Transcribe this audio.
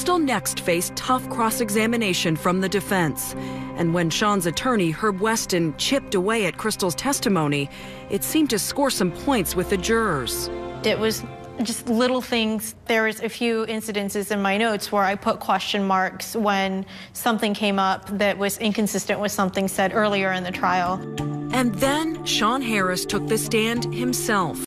Crystal next faced tough cross-examination from the defense. And when Sean's attorney, Herb Weston, chipped away at Crystal's testimony, it seemed to score some points with the jurors. It was just little things. There was a few incidences in my notes where I put question marks when something came up that was inconsistent with something said earlier in the trial. And then Sean Harris took the stand himself.